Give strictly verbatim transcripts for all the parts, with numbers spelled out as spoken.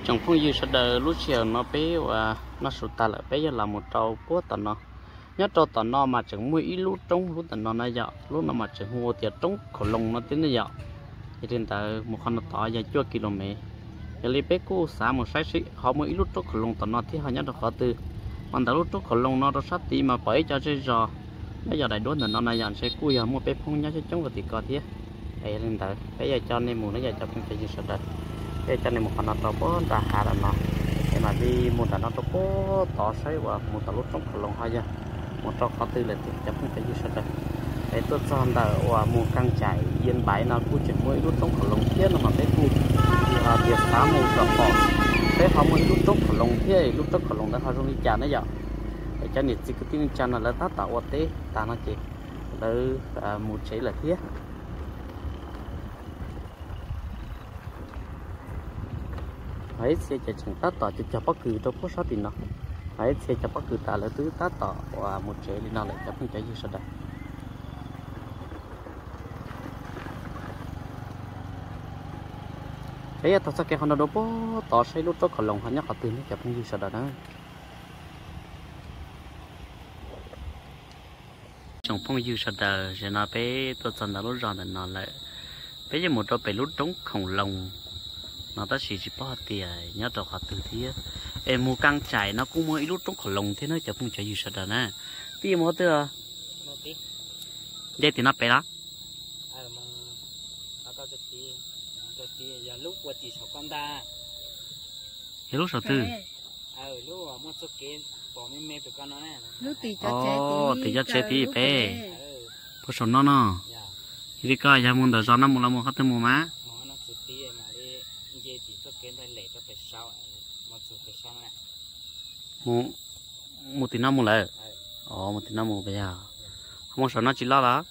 trong phong dư sẽ đợi lúc chiều nó bé và nó sụt ta lại bé giờ là một trâu búa tận nó nhớ trâu tận nó mà chẳng mua ít lúc trống lúc tận nó này dọ lúc nó mà chẳng mua tiền trống khổ lông nó tính nó dọ thì trên ta một con nó tỏ dài chua km giờ lấy bé cô xả một sai sĩ họ mua ít lúc trống khổ lông tận nó thì họ nhớ được họ từ còn ta lúc trống khổ lông nó nó sát tí mà bởi cho chơi trò bây giờ đại đốn tận nó này dọn sẽ cùi họ mua bé phong nhớ chơi trống và thì có thế ấy lên ta bây giờ cho nên muốn nó giờ cho phong phải dư sẽ đợi cái cho nên một con nó to bó ra hà là nó để mà đi một là nó to bó tỏ sấy và một tàu lúc trong lòng hoa ra một trong khó tư là thì chắc không phải như sau đây để tôi cho anh ta và một căn trại yên bãi nó cũng chỉ mỗi lúc trong lòng thiết là mà cái khu thì họ việc phá một đợt bỏ thế họ mới lúc trong lòng thiết lúc trong lòng đó họ không đi chả nữa giờ để cho nên chỉ cái tin chăn là nó tạo vật tế ta nó chỉ là một chế là thiết ấy xe chạy chẳng tát tỏ chụp chụp bất cứ đâu có sao tiền nào ấy xe chụp bất cứ ta là tứ tát tỏ và một chế đi nào lại chụp không chạy gì sao đây ấy tao sao cái con đâu có tỏ xây lúc đó còn lòng hắn nhắc họ tiền chụp không gì sao đây nữa trong phong dư sao đây giờ nào bé tôi chọn là lúc rồi là nó lại bây giờ một trò bé lúc trống khổng lồ nó ta chỉ chỉ bỏ tiền nhớ trò họ từ thế em mua căng trải nó cũng mua ít lúc trong khổ lồng thế nó chả không chạy gì sợ đâu nè tiền mua từ đây thì nó bé đó lúc qua chỉ sáu con ta lúc sáu tư ờ lúc mà mua số kiến bỏ mấy mấy con nó nè lúc tỷ cho chế tí tỷ cho chế tí bé có số nó nó đi coi giờ muốn đợi gió nó muốn làm một hạt mua má một một tí năm một lại ồ một tí năm một bây giờ không sợ nó chỉ lo đó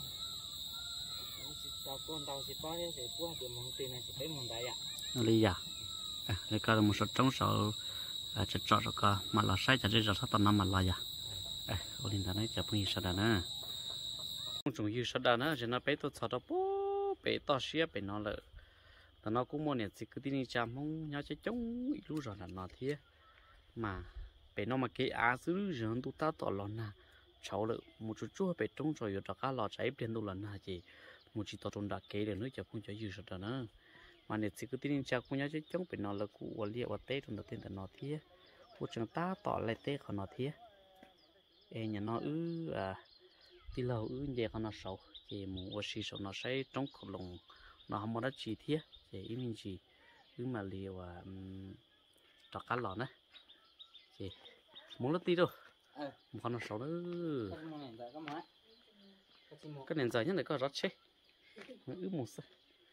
nó đi à đây coi là một số trống sợ chật chọt rồi cơ mà là sai chật chật chật tận năm mà là à ô linh ta nói chập không sao đó nữa không trồng gì sao đó nữa cho nó bé tôi sợ đó bố bé to xía bé nó lợiแต่nó cũng muốn nhận sự cứ tin chăm không nhớ chơi chống ít lúc rồi là nó thế mà bé nó mà cái á xứ rồi tụi ta tỏ lon na cháu lợi một chút chút bé trông rồi rồi cả lò cháy bên tụi lần na chỉ một chỉ tao trông đã kế để nói chả không chơi gì rồi nữa mà nhận sự cứ tin chăm không nhớ chơi chống bé nó là cụ và liệu và tết trong đó tên là nó thế của chúng ta tỏ lại tết của nó thế em nhà nó ư à tí lâu ư về con nó sầu chỉ một xí sầu nó sẽ trong khẩu lồng nó không có đất chi thế để ý mình chỉ cứ mà liều à trọc cá lò nữa chị muốn lớp tí đâu một con nó xấu nữa cái nền dài nhất này có rất chết ứ một sao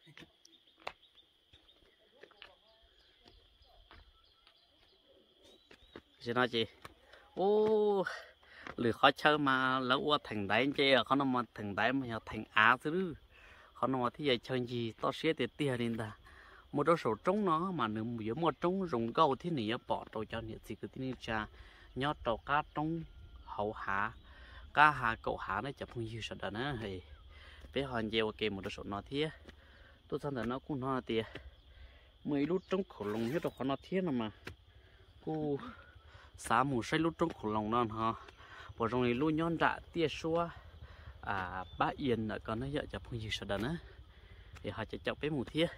chị nói chị ô lười khó chơi mà lỡ qua thành đáy chơi ở con nó mà thành đáy mà thành á thứ họ nói thì vậy chơi gì to xé tiền tiền lên ta một đôi số trống nó mà nếu giữa một trống dùng câu thế này bỏ trâu cho nhiệt gì cứ tin cha nhớ trâu cá trống hậu hạ cá hạ cậu hạ nó chập không dư sợ đó nữa thì bé hoàn gieo kề một đôi số nó thế tôi thấy là nó cũng nó tiền mấy lúc trống khổ lồng hết rồi nó thế nào mà cô xả mù say lúc trống khổ lồng đó hả bỏ trong này luôn nhon dạ tia xua à ba yên là con nó vợ chập không gì sợ đần á thì họ chạy chọc bé mù thiết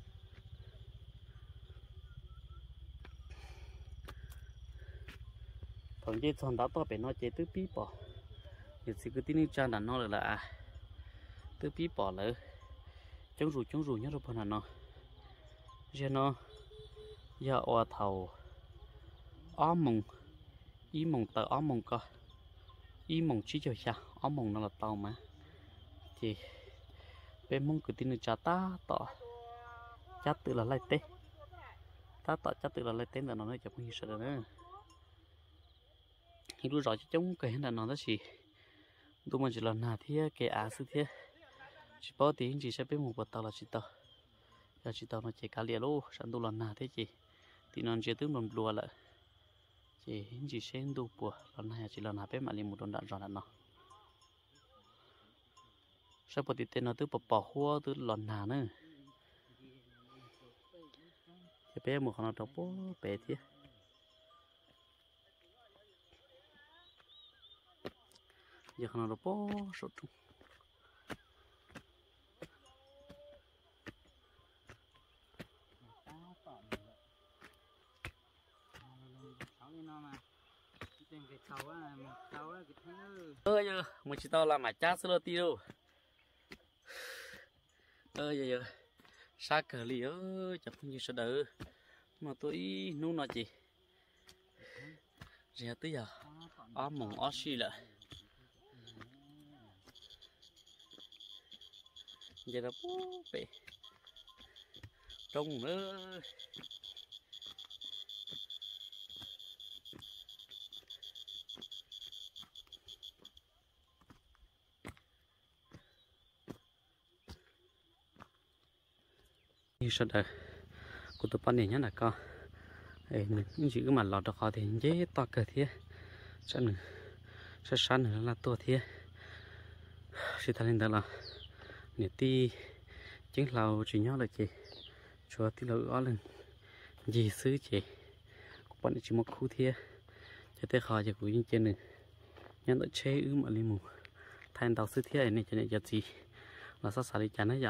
còn cái thằng đó to bé nó chạy tứ pí bỏ thì chỉ cứ tin cha là nó là à tứ pí bỏ là chống rùi chống rùi nhớ rồi phần nó giờ nó giờ oa thầu óm mông ý mông tờ óm mông co ý mông chỉ cho cha óm mông nó là tàu mà thì bên mông cứ tin cha ta tỏ cha tự là lấy tê ta tỏ cha tự là lấy tê là nó nói chả không hiểu sao nữa thì lúc rồi chống cái là nó đó chỉ tôi mà chỉ là nào thì cái á sự thế chỉ bao tiền chỉ sẽ bên một bát tàu là chỉ tàu là chỉ tàu nó chỉ cá lìa lô sản tôi là nào thế chị thì nó chỉ tướng đồng lúa lại chỉ chỉ xem đủ bùa lần này chỉ là nào bên mà liền một đòn đạn rồi là nó sao bữa tiết nó từ bỏ bỏ hoa từ lần nào nữa cái bé một con nó đọc bố bé thế giờ con nó đọc bố sốt trung ơ giờ mình chỉ tao làm mà cha sơ tiêu ơ giờ giờ sa cờ lì ơi chập như sao đỡ mà tôi nu nói gì giờ tới giờ ó mỏng ó xì lại giờ là bố bể trông nữa như sao đỡ của tụi bạn này nhá là co mình những chữ mà lọt được họ thì dễ to cỡ thế sao nữa sao sáng nữa là to thế sự thật nên là nếu ti chính là chỉ nhớ là chị chúa ti lâu ó lần gì xứ chị bọn chỉ một khu thế cho tới họ chỉ của những trên này nhắn tới chế ư mà lên mù thành tàu xứ thế này cho nên giờ gì là sao xả đi chán đấy giờ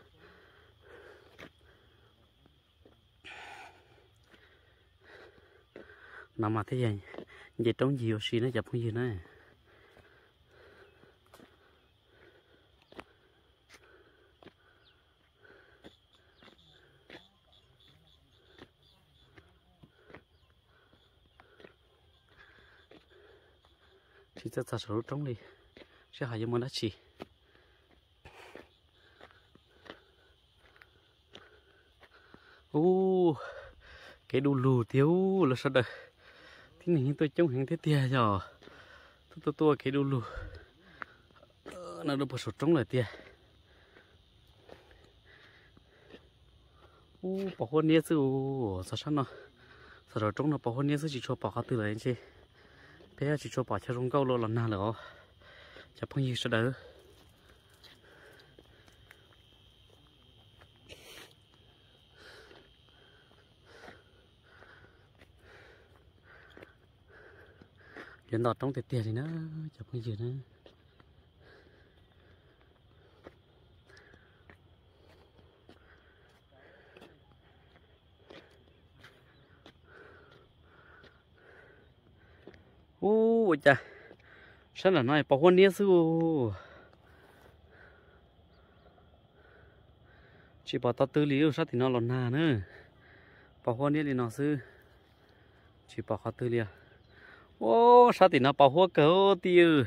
nằm mà thế vậy vậy trống nhiều xí nó dập cái gì nữa chỉ cho ta số trống đi sẽ hỏi cho mình đã chỉ ô cái đồ lù thiếu là sao đây thế này tôi trông hàng thế tia giờ tôi tôi tôi cái đồ lù nó đâu có số trống lại tia ô bảo hôn nhé sư sao sao nó sao rồi trống nó bảo hôn nhé sư chỉ cho bảo họ từ lại chứ bé chỉ cho bảo cho rong câu luôn làm nào nữa chả phong gì sao đỡ chuyện đọt trong tiền tiền thì nó chả phong gì nữa ô chà sao là nói bảo hôn nhé sư chỉ bảo tao tư lý sao thì nó lòn nà nữa bảo hôn nhé thì nó sư chỉ bảo họ tư lý ô sao thì nó bảo hôn cỡ tiêu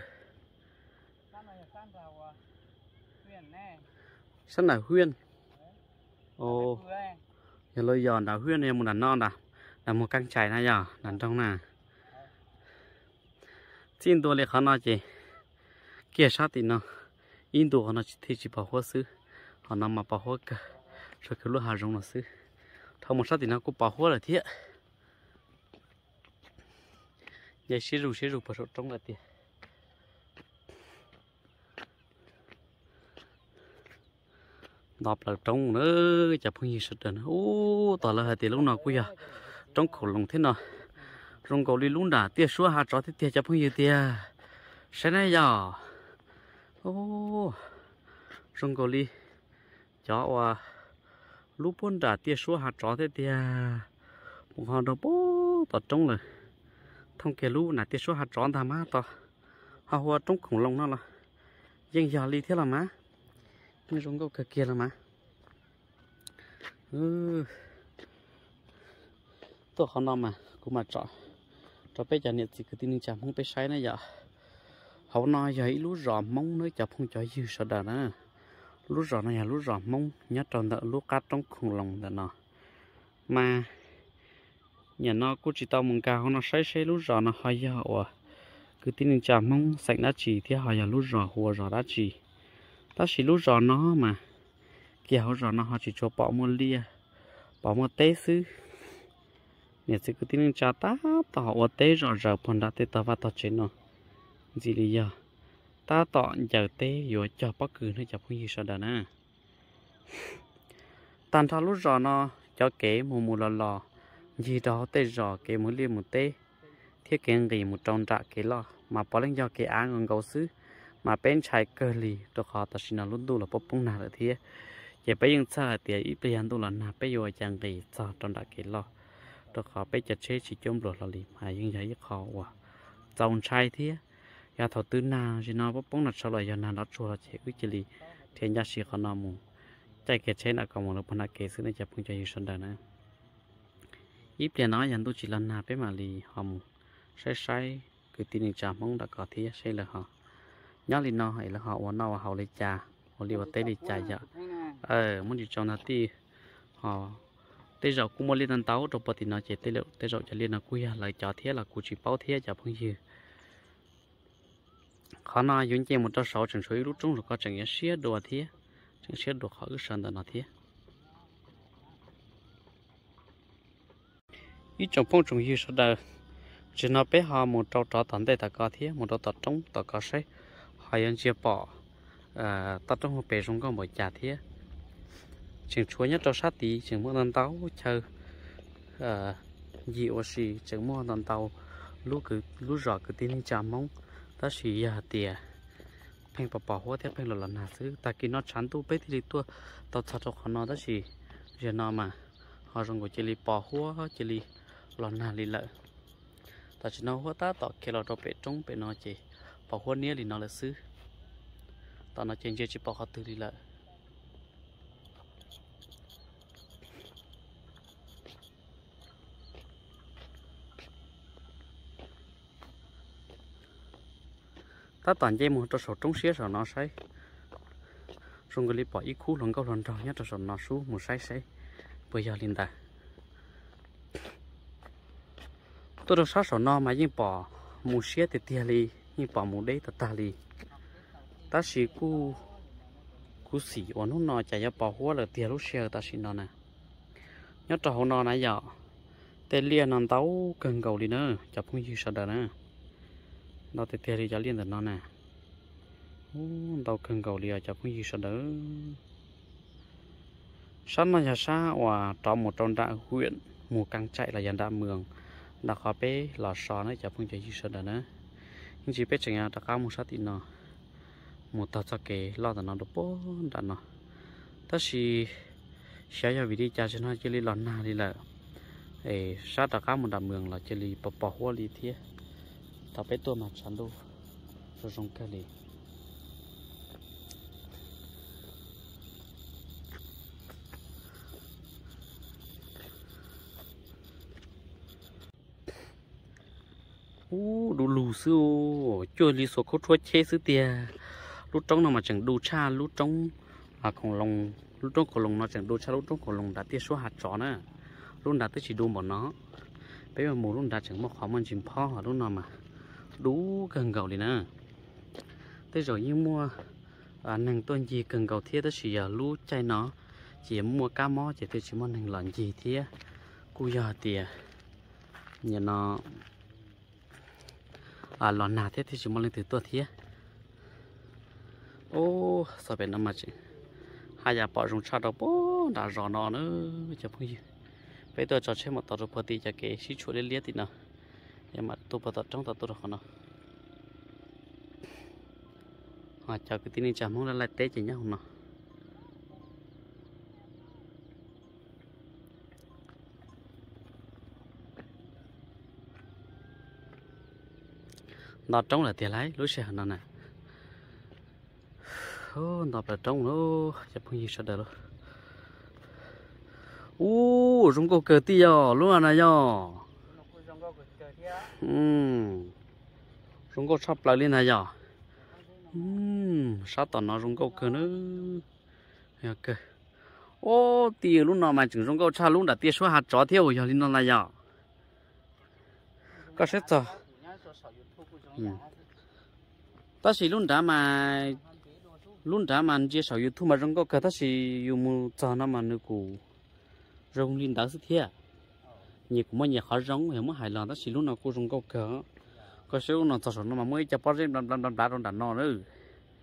sao là huyên ô giờ lôi giòn đã huyên em một đàn non đã là một căng chảy này giờ đàn trong nè xin tôi lấy khăn nói chị kia sát thì nó in đồ nó thì chỉ bảo hoa sư họ nằm mà bảo hoa cả rồi cái lúa hà rong là sư thằng một sát thì nó cũng bảo hoa là thế vậy xí rù xí rù bảo trong là tiền đọc là trong nữa chả phong gì sụt nữa ô tao là tiền lúc nào cũng giờ trong khổ lòng thế nào rong cầu đi luôn đã tia xua hạt chó thì tia chả phong gì tia sẽ này giờ ô rong cầu đi chó à lúc bốn đã tia xua hạt chó thế tia một hòn đâu bố tao trong rồi thông kia lú nãy tia xua hạt chó tham á tao hoa hoa trong khủng long nó là dân giờ đi thế là má nhưng rong cầu kia kia là má ừ tôi không nói mà cũng mà chọn cho bé chả nhiệt gì cứ tin chả không bé say này giờ họ nói vậy lú rò mông nữa chả không cho dư sợ đà nữa lú rò này là lú rò mông nhớ tròn đỡ lú cát trong khung lòng đà nó mà nhà nó cũng chỉ tao mông cao nó say say lú rò nó hơi giờ cứ tin chả mông sạch đã chỉ thì họ giờ lú rò hùa rò đã chỉ ta chỉ lú rò nó mà kia họ rò nó họ chỉ cho bỏ một lia bỏ một té xứ nhà sẽ cứ tin cha ta tỏ ở tế rõ ràng phần đã tế ta và tỏ chuyện nó gì lý do ta tỏ giờ tế rồi cho bất cứ nó chọc không gì sao đó nè tan thao lúc rõ nó cho kế mù mù lò lò gì đó tê rõ kế muốn liên một tê thiết kế gì một trong trạ kế lò mà bỏ lên do kế á ngon gấu xứ mà bên trái cơ lì tôi khó ta xin nó luôn đủ là bốc bung nào được thế chỉ bây giờ sao thì ít bây giờ tôi là nạp bây giờ chẳng gì sao trong trạ kế lò tôi khó bây giờ chế chỉ chôm rồi là lì mà những cái khó quá dòng trai thế ya thầu tư nào chỉ nó bốc bung là sau lại giờ nào nó chua là chế quyết chỉ lì thì nhà sĩ khó nó mù chạy kế chế là còn một lúc nào kế xứ này chụp không cho yêu sân đời nữa ít tiền nói rằng tôi chỉ lần nào bé mà lì họ mù sai sai cứ tin rằng chả mong đã có thế sai là họ nhớ lì nó hay là họ muốn nó họ lấy trà họ lấy vào tay lấy trà giờ ờ muốn gì cho nó thì họ tay rau cũng muốn lên ăn táo rồi thì nó chỉ tay liệu tay rau cho lên là quy lại cho thế là cụ chỉ bao thế chả phong gì khó nói dùng chè một trăm sáu chẳng suy lúc trung rồi có chẳng nghe xía đồ thế chẳng xía đồ khó cứ sơn đó nó thế ít trong phong trùng như sau đó chỉ nó bé họ một trâu trò tận đây ta có thế một trâu tọt trống ta có say họ yên chia bỏ tọt trống một bể trong con một chả thế chừng chúa nhất trâu sát tí chừng mua lần tàu chơi dịu xì chừng mua lần tàu lú cứ lú rõ cứ tin chạm mong ta xì ya tiề phèn bỏ bỏ hoa thế phèn là lần nào xứ ta kia nó chán tu bé thì tua tao thật cho họ nó ta xì giờ nó mà họ dùng cái chỉ bỏ hoa chỉ lần nào đi lợi ta chỉ nói hoa ta tọt kia là đồ bể trống bể nó chỉ bỏ hoa nia thì nó là xứ tao nó trên chỉ bỏ họ từ đi lợi ta toàn dây một trò trống xía rồi nó say dùng cái li bỏ ít khu lần câu lần trò nhất trò nó xuống một say say bây giờ linh ta tôi được sát sổ nó mà nhưng bỏ một xía thì tia li nhưng bỏ một đấy ta ta li ta xí cu cu xí ở nó nó chạy ra bỏ hoa là tia lúc xưa ta xí nó nè nhớ trò nó nãy giờ tên liền nó tấu cần cầu đi nữa chập không gì sao đó nè nó thì tia li cho liền được nó nè tàu cần cầu liền chập không gì sao đó sáng nay xa và trong một trong đại huyện mùa căng chạy là dàn đa mường đã khó bé lò xò nó chả phong chạy gì sợ nữa nhưng chỉ bé chẳng nhà đã cao một sát tin nó một tàu cho kề lo tao nó được bố đã nó tất thì sẽ cho vị đi cha cho nó chơi li lòn na đi là để sát đã cao một đầm mường là chơi li bỏ bỏ hoa li thế tao bé tôi mà chán đâu rồi trong cái này u đủ lù sư chưa li số khốt chuột chế sư tia lúc trong nó mà chẳng đủ cha lúc trong là khổng lồ lúc trong khổng lồ nó chẳng đủ cha lúc trong khổng lồ đã tia số hạt chó nữa lúc đã tới chỉ đủ bọn nó bây giờ mùa lúc đã chẳng một khó mình chìm pho ở lúc nào mà đủ cần gạo đi nữa tới rồi như mua à, nàng tuần gì cần gạo thiết tới chỉ giờ lú chay nó chỉ mua cá mó chỉ tôi chỉ mua nàng lợn gì thế cú giờ tia nhà nó à lòn nà thế thì chúng mình lên từ tua thế ô sao bên nằm mà chị hai nhà bỏ dùng chảo đâu bố đã rõ nó nữa chả phải gì bây giờ cho xem một tàu rồi thì chả kể xí chuột lên liệt thì nào nhưng mà tôi bắt đầu trong tàu tôi được không nào à chào cái tin này chả mong là lại tết chỉ nhau không nào nó trống là tiền lái lối xe nó nè ô nó là trống nó chụp không gì sao được ô chúng có cờ tiêu luôn này nhở ừm chúng có sắp lại lên này nhở ừm sao tao nó chúng có cờ nữa ok ô tiền luôn nào mà chúng chúng có cha luôn đã tiền số hạt chó theo giờ lên nó này nhở có xét rồi ta chỉ luôn đã mà luôn đã mà chia sẻ YouTube mà trong có cái ta chỉ dùng một giờ nó mà nó cũng rong lên đá sức thiệt nhiều cũng mấy nhà khó rong hiểu mấy hài lòng ta chỉ luôn nào cũng trong có cái có số nó thật sự nó mà mới cho bao nhiêu đâm đâm đâm đá trong đàn nó nữa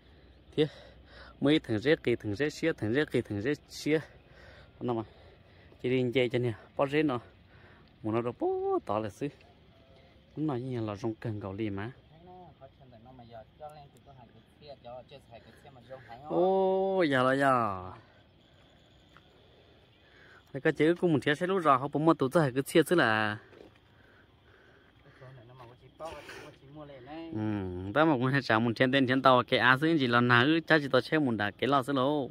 thiệt mấy thằng rết kỳ thằng rết xía thằng rết kỳ thằng rết xía nó mà chỉ đi chơi cho nè bao rết nó muốn nó đâu bố tỏ là xứ cũng nói như là rong cần cầu lì mà ô giờ là giờ cái cái chữ của mình thiết sẽ lúc rồi họ bấm một tổ chức cái chia chứ là ừ ta mà cũng hay chào một thiên tên thiên tàu cái á xứ chỉ là nào chắc chỉ tao chơi một đà cái lo xứ lô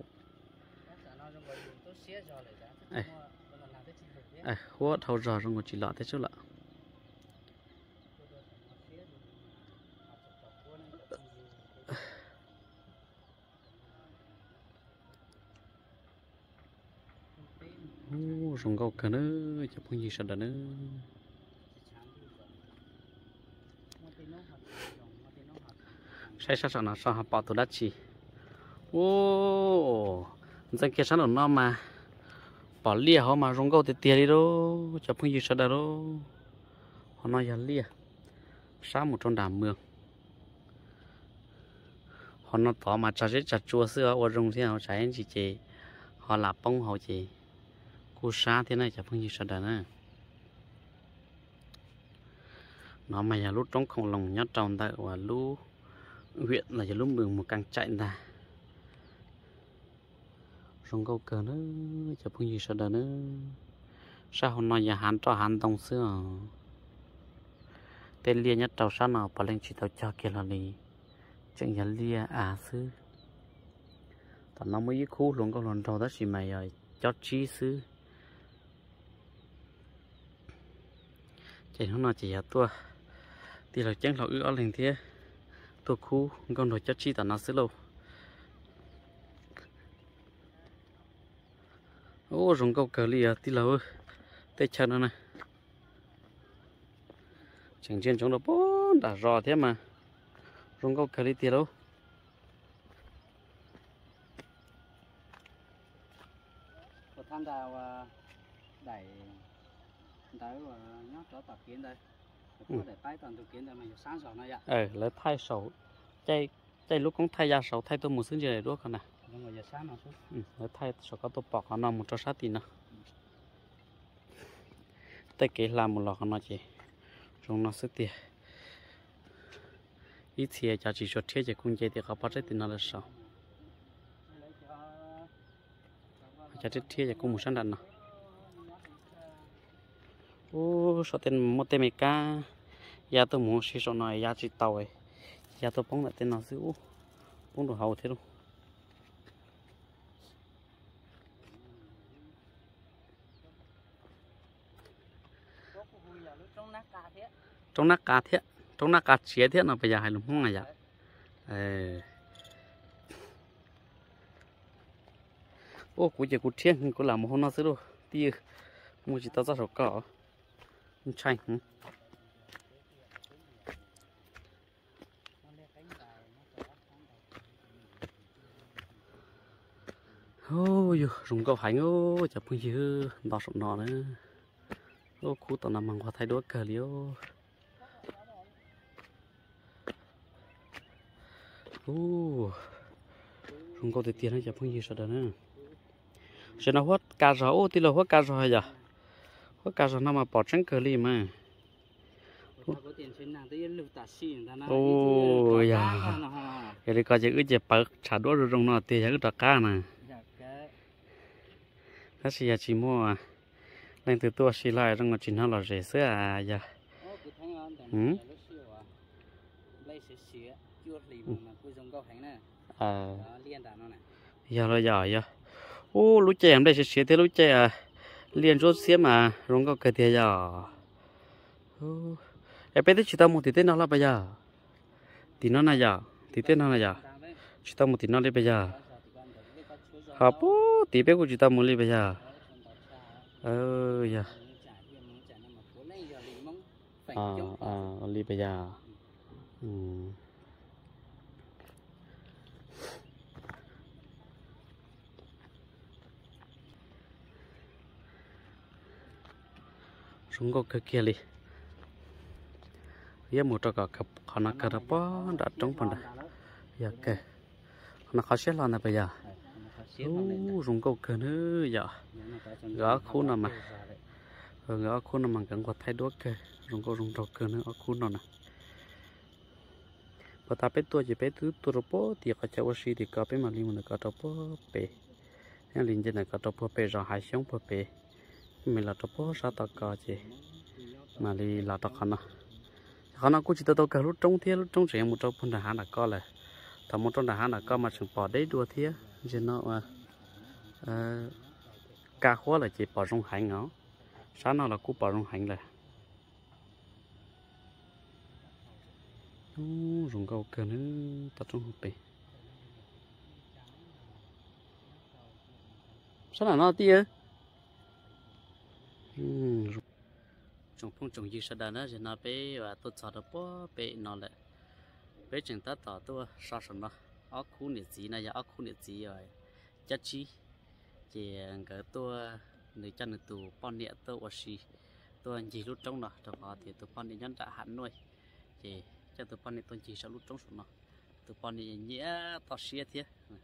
à khóa thâu giờ rồi chỉ lọ thế chứ lạ ô rồng gấu cả nữa chụp cái gì sao đó nữa sai sao sao nó sao họ bảo tụi đất chi ô dân kia sáng nó mà bỏ lia họ mà rong gấu thì tiền đi đâu chụp cái gì sao đó đâu họ nói giờ lia sáng một trong đàm mương họ nó tỏ mà chặt chặt chua sữa ở rong thì họ trái chỉ chỉ họ là bông họ chỉ cú sa thế này chả phong gì sao đó nè nó mày là lúc trong không lòng nhát tròn ta và lúc huyện là giờ lúc mường một càng chạy ta rong câu cờ nữa chả phong gì sao đó nữa sao hôm nay nhà hắn cho hắn tông xưa tên lia nhất tàu sao nào bỏ lên chỉ tàu cho kia là đi chẳng nhà lia à xứ tao nó mới khu luôn có lần đầu đó chỉ mày rồi cho chi xứ chỉ nó nói chỉ là tua thì là chẳng là ư ở liền thế tua khu con đồ chất chi tao nó xứ lâu ô rồng câu cờ lìa tí lâu tê chân nó này chẳng trên trong đó bố đã rò thế mà rồng câu cờ lìa tí lâu tham gia đẩy đẩy và nhớ cho tập kiến đây có để tay toàn tập kiến đây mà sáng sớm này ạ ờ lấy thay sầu chay chay lúc cũng thay ra sầu thay tôi một xíu gì này đúng không nè nhưng mà giờ sáng nó xuống ừ lấy thay sầu có tôi bọc nó nằm một chỗ sát tí nữa tay kế làm một lọ nó chỉ trong nó sức tiền ít thì cho chỉ cho thế chỉ cũng chơi thì có bắt thì nó là sao cho thế thì cũng một sản đàn nào ô sao tên một tên mấy cá nhà tôi muốn sử dụng này nhà chỉ tàu ấy nhà tôi bóng lại tên nào xíu bóng đồ hậu thế luôn trong nát cá thế trong nát cá chia thế nào bây giờ hay lắm không này vậy ô cụ chỉ cụ thiên cụ làm một hôm nó xíu đâu tia mua chỉ tao ra sổ cỏ chanh ôi yo rùng câu hành ô chả bao nhiêu đỏ sụn nọ nữa ô cú tao nằm bằng qua thay đuôi cờ liêu ô rùng câu thì tiền nó chả bao nhiêu sao đó nữa sẽ nó hốt cà rau thì là hốt cà rau hay giờ hốt cà rau nó mà bỏ trắng cờ li mà ô ya cái này coi chữ cái chữ bạc trả đũa rồi trong nó thì chữ cái cá nè cái gì chỉ mua lên từ tua xí lại trong nó chỉ nó là rẻ sữa à ya ừ à giờ là giờ giờ ô lúa chè em đây sẽ xía thế lúa chè à liền rốt xía mà rong có cái tiền giờ em biết chỉ tao một tí tên nó là bây giờ tí nó này giờ tí tên nó này giờ chỉ tao một tí nó đi bây giờ hả bố tí bé của chỉ tao một đi bây giờ ờ giờ à à đi bây giờ ừ chúng có cái kia đi, giờ một trò cả cặp họ nó cả bó đã trống phần đó, giờ kệ, nó khó xé lo này bây giờ, ô rồng câu cờ nữa giờ gõ khu nào mà gõ khu nào mà cần có thay đổi kề rồng câu rồng đầu cờ nữa ở khu nào nè và ta biết tôi chỉ biết thứ tôi rồi bố thì có cháu sĩ thì có biết mà liên mình có đâu bố bể nên liên trên này có đâu bố bể rồi hai sống bố bể mình là đâu bố sao tao có chứ mà đi là tao khăn à khăn à cũng chỉ tao cả lúc trống thiên lúc trống trẻ một trâu phân đà hán là có là thằng một trâu đà hán là có mà chừng bỏ đấy đua thiên cho nó mà cá khóa là chỉ bỏ trong hành nó sáng nào là cũng bỏ trong hành là dùng câu cờ nữa tập trung hộp bể sao là nó tia trồng phong trồng gì sao đó thì nó bé và tôi chọn được bó bé nó lại bé chừng ta tỏ tôi sao sao nó ở khu nhiệt gì này ở khu nhiệt gì rồi chất chi chỉ cái tôi người chân được tụ con địa tôi ở xí tôi chỉ lúc trong đó trong đó thì tôi con địa nhân đã hẳn nuôi chỉ cho tụi con này tôi chỉ sợ lúc trống xuống nó tụi con này nhẹ to xía thế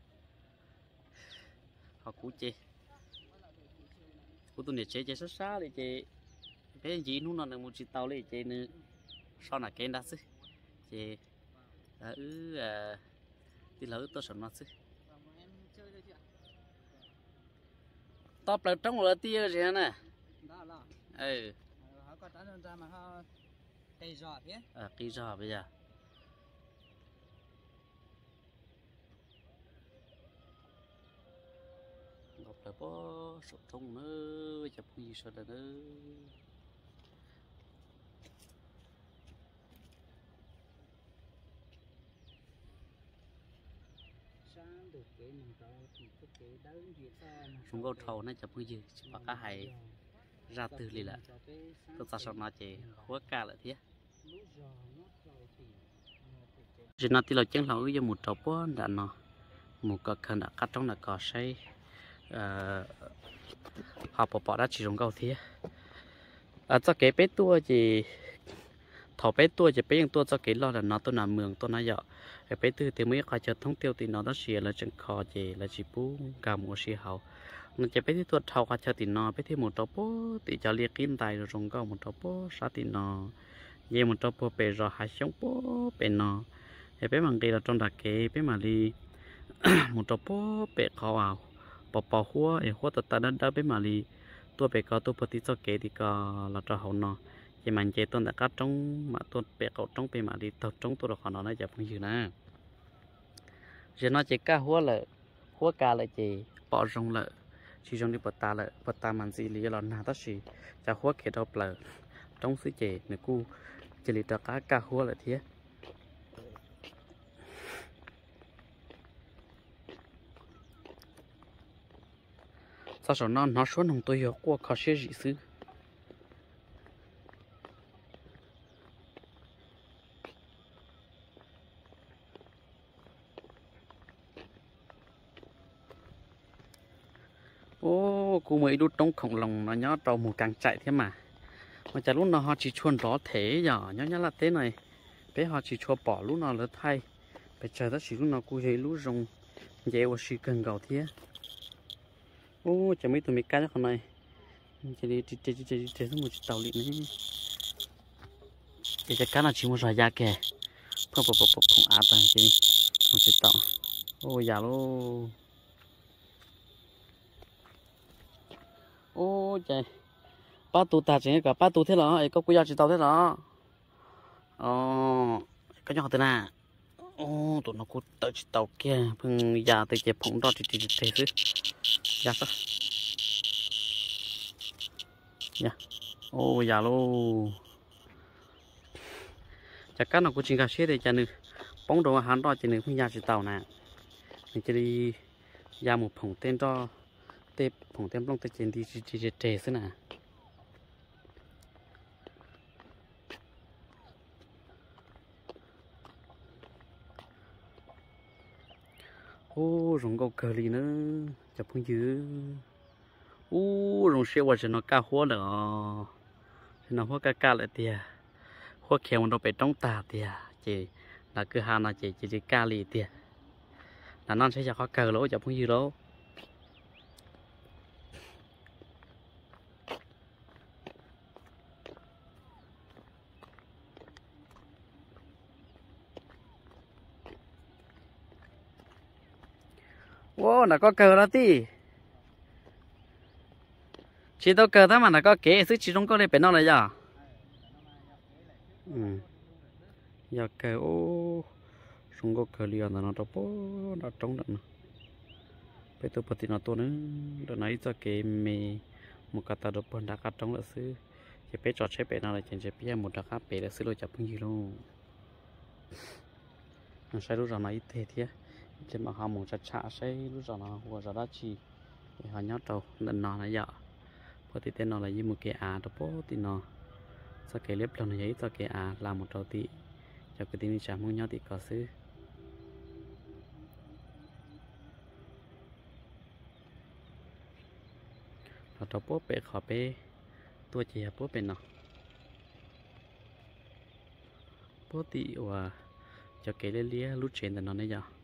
họ cú chê cú tụi này chơi chơi sát sát đi chơi cái gì nó là một chỉ tàu đi chơi nữa sau này cái đó chứ chơi ừ thì lỡ tôi sợ nó chứ top là trong là tia gì nè ừ họ có tránh ra mà họ cây giò thế à cây giò bây giờ gặp là bó sụt trong nữa chụp gì sao đó nữa chúng có thầu nó chụp gì và cá hải ra từ lì là tôi ta sau nó chỉ khóa ca lại thế chỉ nói thì là chẳng là cái một trâu bó đã nó một cái khăn đã cắt trong là cỏ say họ bỏ bỏ ra chỉ dùng câu thế à cho cái bé tua chỉ thọ bé tua chỉ bé những tua cho cái lo là nó tôi làm mường tôi nói vậy cái bé tư thì mới khai cho thông tiêu thì nó đó xìa là chẳng kho chỉ là chỉ bú cả một xìa hậu nó chỉ bé thì tôi thọ khai cho thì nó bé thì một trâu bó thì cho liệt kim tài rồi dùng câu một trâu bó sao thì nó về một trâu bó bé rồi hai sống bó bé nó cái bé bằng đây là trong đặc kế bé mà đi một trâu bó bé khó vào bỏ bỏ hoa ấy hoa tạt tạt đã bé mà đi tôi bé có tôi bớt tí cho kế thì có là trâu hậu nó chỉ mình chơi tôi đã cắt trong mà tôi bé cậu trong bé mà đi thật trong tôi được họ nó chả phong gì nè chỉ nó chỉ cá hoa là hoa cá là chỉ bỏ rong là chỉ trong đi bớt ta là bớt ta mình gì lý là nào tất gì chả hoa kia đâu là trong xứ chè người cu chỉ lý cho cá cá hoa là thế sao sao nó nó xuống nông tôi hiểu qua khó xế gì xứ ô cô mới đút trong khổng lồ nó nhớ trâu một càng chạy thế mà mà chả lúc nào họ chỉ chuồn đó thế giờ nhớ nhớ là thế này bé họ chỉ cho bỏ lúc nào là thay phải chờ tới chỉ lúc nào cô thấy lúc rồng dễ và chỉ cần gạo thế ô chả mấy tụi mình cá cho con này chỉ đi chỉ chỉ chỉ chỉ một tàu lịnh này chỉ cá là chỉ một vài da kè phong phong phong phong phong áp này chỉ một chiếc tàu ô già luôn ô trời ba tụ ta chỉ cả ba tụ thế là có quy ra chỉ tàu thế là ờ cái nhỏ thế nào ô tụi nó cũng tới chỉ tàu kia phương già tới chẹp phụng đó thì thì thế chứ già sao dạ ô già luôn chắc chắn nó cũng chỉ cả xe để cho nên bóng đồ hắn đó chỉ nên phương già chỉ tàu nè mình chỉ đi ra một phụng tên đó tép phụng tên long tới trên đi chỉ chỉ trẻ thế nè ô rồng câu cờ lì nữa chụp không dữ ô rồng xe qua nó cá hoa nữa nó hoa cá cá lại tiệt hoa khéo nó bị trong tà tiệt chỉ là cứ hà nó chỉ chỉ chỉ cá lì tiệt là nó sẽ cho khó cờ lỗ chụp không dữ đâu ô nó có cờ đó tí chỉ tao cờ đó mà nó có kế sức chỉ trong có đây bên nó này giờ ừ giờ cờ ô không có cờ liền nó đâu bố nó trống được bây giờ bữa nó to nữa đợt này cho kế mì một cái tao được bận đã cắt trống là xứ chỉ bé trọt chế bé nào là chỉ chỉ bé một đặc bé là xứ rồi chập bao nhiêu luôn nó sai lúc nào này thế thế chỉ mà họ muốn chặt chạ sai lúc nào nó vừa ra đó chi họ nhớ đâu lần nào là giờ bữa thì tên nó là như một cái à đó bố thì nó sau cái lép lần này cho cái à làm một trâu tị cho cái tin chả muốn nhau thì có xứ nó trâu bố bé khó bé tôi chỉ bố bé nó bố tị và cho cái lê lia lúc trên là nó này giờ